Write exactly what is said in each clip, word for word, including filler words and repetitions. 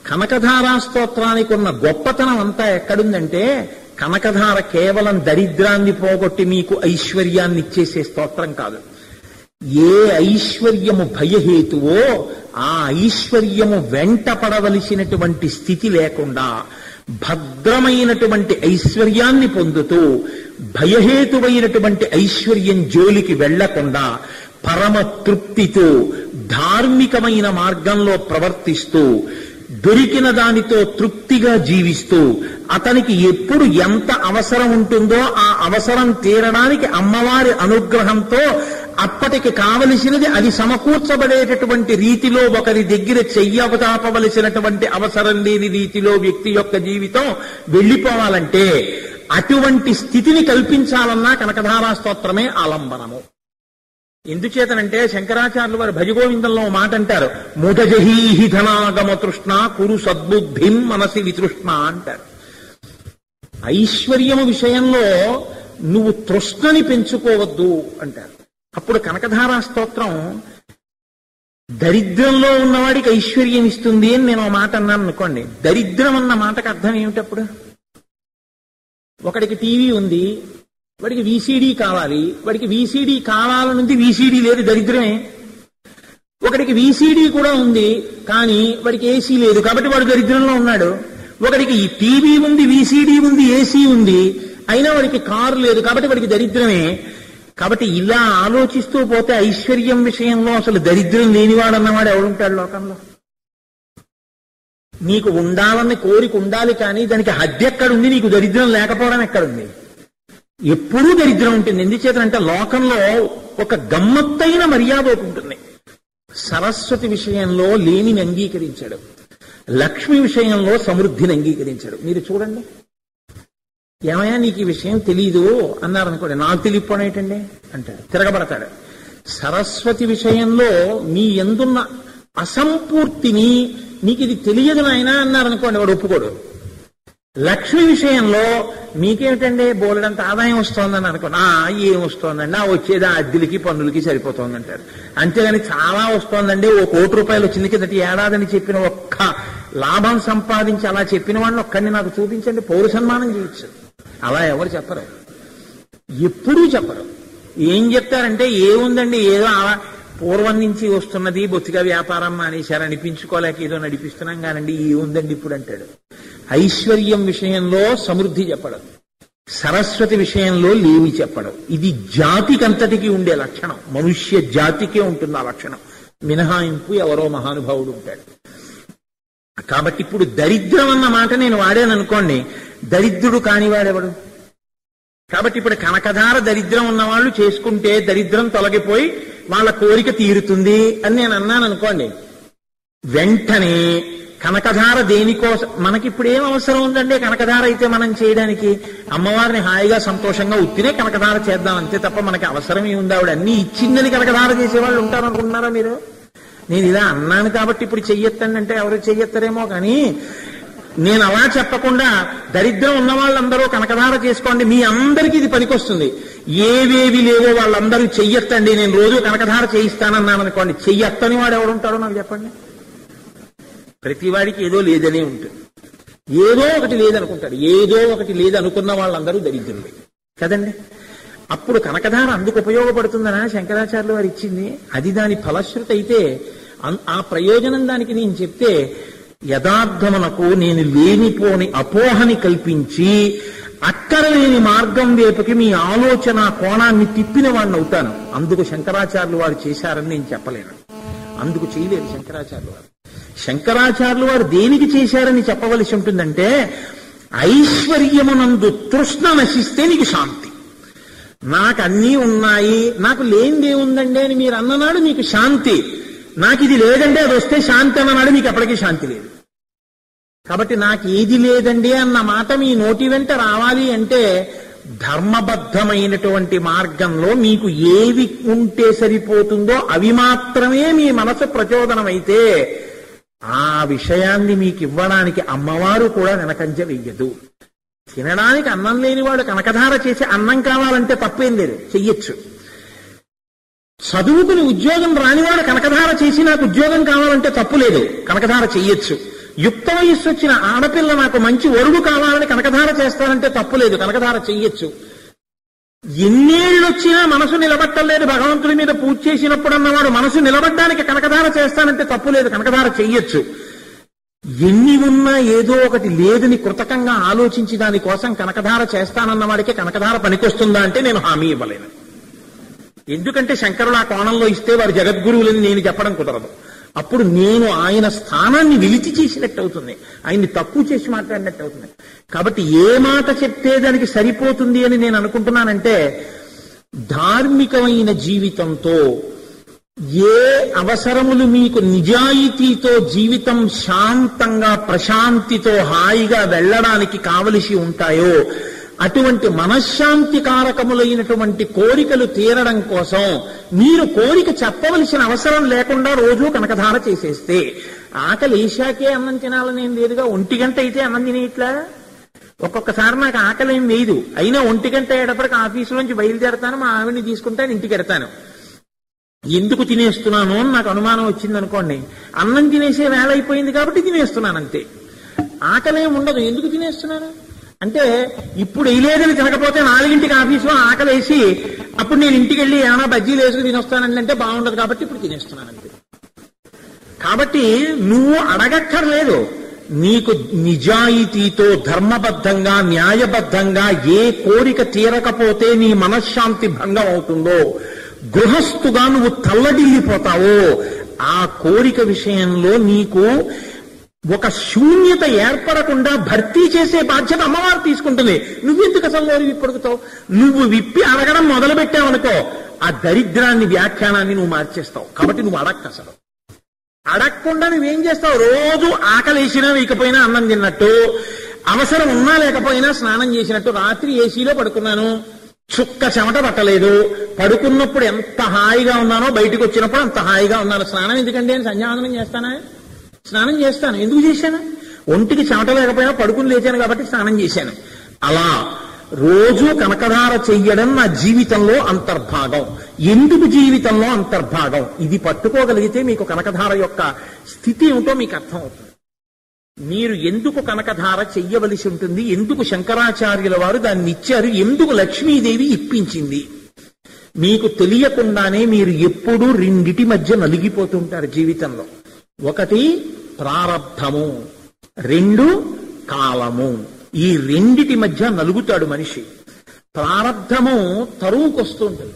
కనకధారా స్తోత్రానికి ఉన్న గొప్పతనం అంతా ఎక్కడుందంటే, కనకధార కేవలం దరిద్రాన్ని పోగొట్టి మీకు ఐశ్వర్యాన్ని ఇచ్చేసే స్తోత్రం కాదు. ఏ ఐశ్వర్యము భయహేతువో ఆ ఐశ్వర్యము వెంట పడవలసినటువంటి స్థితి లేకుండా భద్రమైనటువంటి ఐశ్వర్యాన్ని పొందుతూ భయహేతువైనటువంటి ఐశ్వర్యం జోలికి వెళ్లకుండా పరమ తృప్తితో ధార్మికమైన మార్గంలో ప్రవర్తిస్తూ దొరికిన దానితో తృప్తిగా జీవిస్తూ అతనికి ఎప్పుడు ఎంత అవసరం ఉంటుందో ఆ అవసరం తీరడానికి అమ్మవారి అనుగ్రహంతో అప్పటికి కావలసినది అది సమకూర్చబడేటటువంటి రీతిలో ఒకరి దగ్గర చెయ్యవతాపవలసినటువంటి అవసరం లేని రీతిలో వ్యక్తి యొక్క జీవితం వెళ్లిపోవాలంటే అటువంటి స్థితిని కల్పించాలన్నా కనకధారా స్తోత్రమే ఆలంబనము. ఎందుచేతనంటే శంకరాచార్యులు వారు భజగోవిందంలో మాట అంటారు, మూఢజహీహి ధనాగమ తృష్ణ కురు సద్బుద్ధిం మనసి వితృష్ణ అంటారు. ఐశ్వర్యము విషయంలో నువ్వు తృష్ణని పెంచుకోవద్దు అంటారు. అప్పుడు కనకధారా స్తోత్రం దరిద్రంలో ఉన్నవాడికి ఐశ్వర్యం ఇస్తుంది అని నేను ఆ మాట అన్నాను అనుకోండి. దరిద్రం అన్న మాటకు అర్థం ఏమిటప్పుడు? ఒకడికి టీవీ ఉంది, వాడికి వీసీడీ కావాలి, వాడికి వీసీడీ కావాలనుంది, వీసీడీ లేదు, దరిద్రమే. ఒకడికి వీసీడీ కూడా ఉంది కానీ వాడికి ఏసీ లేదు కాబట్టి వాడు దరిద్రంలో ఉన్నాడు. ఒకడికి టీవీ ఉంది, వీసీడీ ఉంది, ఏసీ ఉంది, అయినా వాడికి కారు లేదు కాబట్టి వాడికి దరిద్రమే. కాబట్టి ఇలా ఆలోచిస్తూ పోతే ఐశ్వర్యం విషయంలో అసలు దరిద్రం లేనివాడన్నవాడు ఎవడుంటాడు లోకంలో? నీకు ఉండాలన్న కోరిక ఉండాలి కానీ దానికి హద్దు ఎక్కడుంది? నీకు దరిద్రం లేకపోవడం ఎక్కడుంది? ఎప్పుడూ దరిద్రం ఉంటుంది. ఎందుచేతంటే లోకంలో ఒక గమ్మత్తైన మర్యాద ఉంటుంది. సరస్వతి విషయంలో లేనిని అంగీకరించాడు, లక్ష్మి విషయంలో సమృద్ధిని అంగీకరించాడు. మీరు చూడండి, ఏమయ్యా నీకు ఈ విషయం తెలీదు అన్నారనుకోండి, నాకు తెలియకపోవడం ఏంటండి అంటాడు, తిరగబడతాడు. సరస్వతి విషయంలో మీ ఎందున్న అసంపూర్తిని నీకు ఇది తెలియదు నాయనా అన్నారనుకోండి, వాడు ఒప్పుకోడు. లక్ష్మి విషయంలో మీకేమిటండి బోలెడంత ఆదాయం వస్తోందని అనుకోండి, ఆ ఏం వస్తోందండి, ఆ వచ్చేదా అద్దెలకి పన్నులకి సరిపోతోందంటారు. అంతేగాని చాలా వస్తోందండి, ఓ కోటి రూపాయలు వచ్చింది కిందటి ఏడాదని చెప్పిన ఒక్క లాభం సంపాదించి అలా చెప్పిన వాడిని ఒక్కడిని నాకు చూపించండి, పౌర సన్మానం చేయొచ్చు. అలా ఎవరు చెప్పరు, ఎప్పుడూ చెప్పరు. ఏం చెప్తారంటే ఏముందండి, ఏదో పూర్వం నుంచి వస్తున్నది, బొత్తిగా వ్యాపారం మానేశారు అనిపించుకోలేక ఏదో నడిపిస్తున్నాం కానండి ఏముందండి ఇప్పుడు అంటాడు. ఐశ్వర్యం విషయంలో సమృద్ధి చెప్పడం, సరస్వతి విషయంలో లేవి చెప్పడం, ఇది జాతికంతటికి ఉండే లక్షణం. మనుష్య జాతికే ఉంటుంది ఆ లక్షణం, మినహాయింపు ఎవరో మహానుభావుడు ఉంటాడు. కాబట్టి ఇప్పుడు దరిద్రం అన్న మాట నేను వాడాను అనుకోండి, దరిద్రుడు కానివాడెవడు? కాబట్టి ఇప్పుడు కనకధార దరిద్రం ఉన్నవాళ్ళు చేసుకుంటే దరిద్రం తొలగిపోయి వాళ్ళ కోరిక తీరుతుంది అని నేను అన్నాను అనుకోండి, వెంటనే కనకధార దేనికోసం మనకిప్పుడు ఏం అవసరం ఉందండి? కనకధార అయితే మనం చేయడానికి అమ్మవారిని హాయిగా సంతోషంగా ఉత్తినే కనకధార చేద్దాం అంతే తప్ప మనకి అవసరం ఏముంది? ఆవిడ అన్ని ఇచ్చిందని కనకధార చేసేవాళ్ళు ఉంటారనుకుంటున్నారా మీరు? నేను ఇలా అన్నాను కాబట్టి ఇప్పుడు చెయ్యొత్తండి అంటే ఎవరు చెయ్యొత్తరేమో, కానీ నేను అలా చెప్పకుండా దరిద్రం ఉన్న వాళ్ళందరూ కనకధార చేసుకోండి, మీ అందరికీ ఇది పనికొస్తుంది. ఏవేవి లేవో వాళ్ళందరూ చెయ్యొత్తండి, నేను రోజు కనకధార చేయిస్తానన్నాను అనుకోండి, చెయ్యొత్తని వాడు ఎవడుంటాడో నాకు చెప్పండి. ప్రతివాడికి ఏదో లేదనే ఉంటుంది, ఏదో ఒకటి లేదనుకుంటాడు. ఏదో ఒకటి లేదనుకున్న వాళ్ళందరూ దరిద్రులే కదండి. అప్పుడు కనకధార అందుకు ఉపయోగపడుతుందనా శంకరాచార్యులు వారు ఇచ్చింది? అది దాని ఫలశ్రుతి అయితే ఆ ప్రయోజనం దానికి నేను చెప్తే యథార్థమునకు నేను లేనిపోని అపోహని కల్పించి అక్కడ లేని మార్గం వైపుకి మీ ఆలోచన కోణాన్ని తిప్పిన వాడిని అవుతాను. అందుకు శంకరాచార్యులు వారు చేశారని నేను చెప్పలేను, అందుకు చేయలేదు శంకరాచార్యులు వారు. శంకరాచార్యులు వారు దేనికి చేశారని చెప్పవలసి ఉంటుందంటే, ఐశ్వర్యమునందు తృష్ణ నశిస్తే నీకు శాంతి. నాకు అన్నీ ఉన్నాయి, నాకు లేనిదేముందండి అని మీరు అన్ననాడు మీకు శాంతి, నాకు ఇది లేదండి అది వస్తే శాంతి అన్ననాడు మీకు ఎప్పటికీ శాంతి లేదు. కాబట్టి నాకు ఏది లేదండి అన్న మాట మీ నోటి వెంట రావాలి అంటే ధర్మబద్ధమైనటువంటి మార్గంలో మీకు ఏవి ఉంటే సరిపోతుందో అవి మాత్రమే మీ మనసు ప్రచోదనమైతే ఆ విషయాన్ని మీకు ఇవ్వడానికి అమ్మవారు కూడా వెనకంజ వెయ్యదు. తినడానికి అన్నం లేనివాడు కనకధార చేసి అన్నం కావాలంటే తప్పేం లేదు, చెయ్యొచ్చు. చదువుకుని ఉద్యోగం రానివాడు కనకధార చేసి నాకు ఉద్యోగం కావాలంటే తప్పు లేదు, కనకధార చెయ్యొచ్చు. యుక్త వయస్సు వచ్చిన ఆడపిల్ల నాకు మంచి వరుడు కావాలని కనకధార చేస్తానంటే తప్పులేదు, కనకధార చెయ్యొచ్చు. ఎన్నేళ్ళు వచ్చినా మనసు నిలబట్టలేదు, భగవంతుడి మీద పూజ చేసినప్పుడు అన్నవాడు మనసు నిలబడ్డానికి కనకధార చేస్తానంటే తప్పులేదు, కనకధార చెయ్యొచ్చు. ఎన్ని ఉన్నా ఏదో ఒకటి లేదని కృతకంగా ఆలోచించి దానికోసం కనకధార చేస్తానన్న వాడికి కనకధార పనికొస్తుందా అంటే నేను హామీ ఇవ్వలేను. ఎందుకంటే శంకరుడు ఆ కోణంలో ఇస్తే వారు జగద్గురువులని నేను చెప్పడం కుదరదు. అప్పుడు నేను ఆయన స్థానాన్ని విలిచి చేసినట్టు అవుతుంది, ఆయన్ని తక్కువ చేసి మాట్లాడినట్టు అవుతుంది. కాబట్టి ఏ మాట చెప్తే దానికి సరిపోతుంది అని నేను అనుకుంటున్నానంటే, ధార్మికమైన జీవితంతో ఏ అవసరములు మీకు నిజాయితీతో జీవితం శాంతంగా ప్రశాంతితో హాయిగా వెళ్ళడానికి కావలసి ఉంటాయో అటువంటి మనశ్శాంతి కారకములైనటువంటి కోరికలు తీరడం కోసం మీరు కోరిక చెప్పవలసిన అవసరం లేకుండా రోజు కనకధార చేసేస్తే, ఆకలి వేశాకే అన్నం తినాలని ఏం లేదుగా, ఒంటి గంట అయితే అన్నం తినేట్లా. ఒక్కొక్కసారి నాకు ఆకలి ఏం లేదు, అయినా ఒంటి గంట అయ్యేటప్పటికి ఆఫీసులోంచి బయలుదేరతాను, మా ఆవిడని తీసుకుంటాను, ఇంటికి వెడతాను. ఎందుకు తినేస్తున్నాను అని నాకు అనుమానం వచ్చింది అనుకోండి, అన్నం తినేసే వేళ అయిపోయింది కాబట్టి తినేస్తున్నాను అంతే. ఆకలి ఏం ఉండదు, ఎందుకు తినేస్తున్నాను అంటే ఇప్పుడు వేయలేదని తినకపోతే నాలుగింటికి ఆఫీసులో ఆకలి వేసి అప్పుడు నేను ఇంటికి వెళ్ళి ఏమైనా బజ్జీలు వేసుకుని తినొస్తానండి అంటే బాగుండదు కాబట్టి ఇప్పుడు తినేస్తున్నాను అంతే. కాబట్టి నువ్వు అడగక్కర్లేదు, నీకు నిజాయితీతో ధర్మబద్ధంగా న్యాయబద్ధంగా ఏ కోరిక తీరకపోతే నీ మనశ్శాంతి భంగం అవుతుందో, గృహస్థుగా నువ్వు తల్లడిల్లిపోతావో, ఆ కోరిక విషయంలో నీకు ఒక శూన్యత ఏర్పడకుండా భర్తీ చేసే బాధ్యత అమ్మవారు తీసుకుంటుంది. నువ్వెందుకు అసలు నోరు విప్పడుకుతావు? నువ్వు విప్పి అడగడం మొదలు పెట్టావనుకో ఆ దరిద్రాన్ని వ్యాఖ్యానాన్ని నువ్వు మార్చేస్తావు. కాబట్టి నువ్వు అడక్క, అసలు అడగకుండా నువ్వేం చేస్తావు? రోజు ఆకలేసినా వేయకపోయినా అన్నం తిన్నట్టు, అవసరం ఉన్నా లేకపోయినా స్నానం చేసినట్టు. రాత్రి ఏసీలో పడుకున్నాను, చుక్క చెమట పట్టలేదు, పడుకున్నప్పుడు ఎంత హాయిగా ఉన్నానో బయటకు వచ్చినప్పుడు అంత హాయిగా ఉన్నాను. స్నానం ఎందుకంటే నేను సంధ్యావందనం చేస్తానా? స్నానం చేస్తాను. ఎందుకు చేశాను? ఒంటికి చెమట లేకపోయినా పడుకుని లేచాను కాబట్టి స్నానం చేశాను. అలా రోజు కనకధార చెయ్యడం నా జీవితంలో అంతర్భాగం. ఎందుకు జీవితంలో అంతర్భాగం? ఇది పట్టుకోగలిగితే మీకు కనకధార యొక్క స్థితి ఏమిటో మీకు అర్థం అవుతుంది. మీరు ఎందుకు కనకధార చెయ్యవలసి ఉంటుంది, ఎందుకు శంకరాచార్యుల వారు దాన్ని ఇచ్చారు, ఎందుకు లక్ష్మీదేవి ఇప్పించింది, మీకు తెలియకుండానే మీరు ఎప్పుడూ రెండిటి మధ్య నలిగిపోతుంటారు జీవితంలో. ఒకటి ప్రారబ్ధము, రెండు కాలము. ఈ రెండిటి మధ్య నలుగుతాడు మనిషి. ప్రారబ్ధము తరువుకొస్తుంటుంది.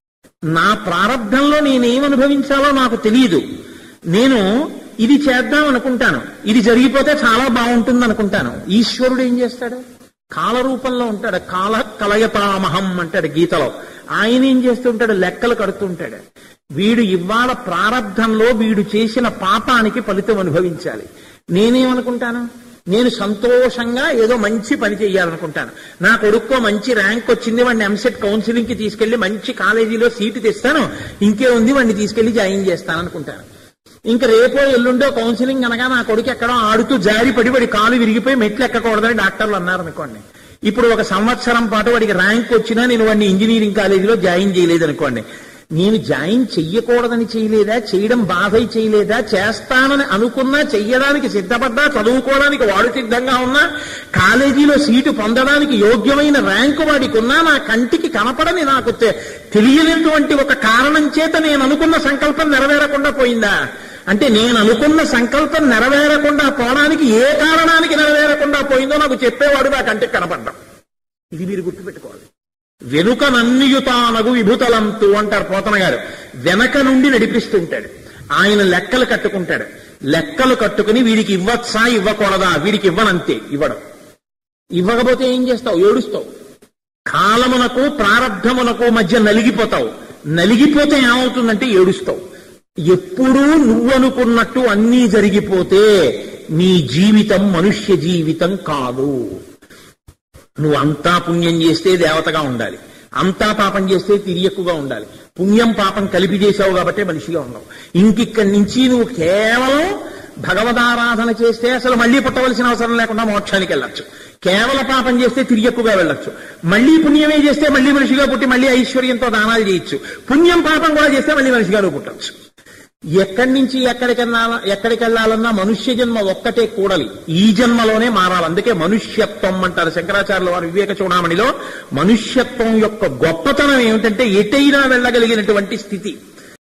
నా ప్రారబ్ధంలో నేనేమనుభవించాలో నాకు తెలియదు. నేను ఇది చేద్దాం అనుకుంటాను, ఇది జరిగిపోతే చాలా బాగుంటుంది అనుకుంటాను. ఈశ్వరుడు ఏం చేస్తాడు? కాల రూపంలో ఉంటాడు. కాల కలయతామహం అంటాడు గీతలో. ఆయన ఏం చేస్తుంటాడు? లెక్కలు కడుతుంటాడు. వీడు ఇవాళ ప్రారబ్ధంలో వీడు చేసిన పాపానికి ఫలితం అనుభవించాలి. నేనేమనుకుంటాను? నేను సంతోషంగా ఏదో మంచి పని చెయ్యాలనుకుంటాను. నా కొడుక్కో మంచి ర్యాంక్ వచ్చింది, వాడిని ఎంసెట్ కౌన్సిలింగ్ కి తీసుకెళ్లి మంచి కాలేజీలో సీటు తెస్తాను, ఇంకే ఉంది వాడిని తీసుకెళ్లి జాయిన్ చేస్తాను అనుకుంటాను. ఇంకా రేపో ఎల్లుండో కౌన్సిలింగ్ అనగా నా కొడుకు ఎక్కడో ఆడుతూ జారి పడి వాడి కాలు విరిగిపోయి మెట్లు ఎక్కకూడదని డాక్టర్లు అన్నారు అనుకోండి. ఇప్పుడు ఒక సంవత్సరం పాటు వాడికి ర్యాంక్ వచ్చినా నేను వాడిని ఇంజనీరింగ్ కాలేజీలో జాయిన్ చేయలేదు అనుకోండి. నేను జాయిన్ చెయ్యకూడదని చేయలేదా, చేయడం బాధై చేయలేదా, చేస్తానని అనుకున్నా, చెయ్యడానికి సిద్ధపడ్డా, చదువుకోవడానికి వాడు సిద్ధంగా ఉన్నా, కాలేజీలో సీటు పొందడానికి యోగ్యమైన ర్యాంకు వాడికి ఉన్నా, నా కంటికి కనపడని నాకు తెలియనటువంటి ఒక కారణం చేత నేను అనుకున్న సంకల్పం నెరవేరకుండా పోయిందా? అంటే నేను అనుకున్న సంకల్పం నెరవేరకుండా పోవడానికి ఏ కారణానికి నెరవేరకుండా పోయిందో నాకు చెప్పేవాడు నా కంటికి కనపడ్డాం. ఇది మీరు గుర్తుపెట్టుకోవాలి. వెనుక నన్నియుతానగు విభుతలంతు అంటారు పోతన గారు. వెనక నుండి నడిపిస్తుంటాడు. ఆయన లెక్కలు కట్టుకుంటాడు. లెక్కలు కట్టుకుని వీడికి ఇవ్వచ్చా ఇవ్వకూడదా, వీడికి ఇవ్వనంతే, ఇవ్వడం. ఇవ్వకపోతే ఏం చేస్తావు? ఏడుస్తావు. కాలమునకు ప్రారబ్ధమునకు మధ్య నలిగిపోతావు. నలిగిపోతే ఏమవుతుందంటే ఏడుస్తావు. ఎప్పుడూ నువ్వనుకున్నట్టు అన్నీ జరిగిపోతే నీ జీవితం మనుష్య జీవితం కాదు. నువ్వు అంతా పుణ్యం చేస్తే దేవతగా ఉండాలి, అంతా పాపం చేస్తే తిరియక్కుగా ఉండాలి. పుణ్యం పాపం కలిపి చేసావు కాబట్టే మనిషిగా ఉండవు. ఇంకిక్కడి నుంచి నువ్వు కేవలం భగవదారాధన చేస్తే అసలు మళ్లీ పుట్టవలసిన అవసరం లేకుండా మోక్షానికి వెళ్ళొచ్చు. కేవల పాపం చేస్తే తిరియక్కుగా వెళ్ళొచ్చు. మళ్లీ పుణ్యమే చేస్తే మళ్లీ మనిషిగా పుట్టి మళ్లీ ఐశ్వర్యంతో దానాలు చేయొచ్చు. పుణ్యం పాపం కూడా చేస్తే మళ్లీ మనిషిగా నువ్వు పుట్టవచ్చు. ఎక్కడి నుంచి ఎక్కడికన్నా ఎక్కడికి వెళ్ళాలన్నా మనుష్య జన్మ ఒక్కటే కూడలి, ఈ జన్మలోనే మారాలి. అందుకే మనుష్యత్వం అంటారు శంకరాచార్యుల వారి వివేక చూడామణిలో. మనుష్యత్వం యొక్క గొప్పతనం ఏమిటంటే ఎటైనా వెళ్ళగలిగినటువంటి స్థితి.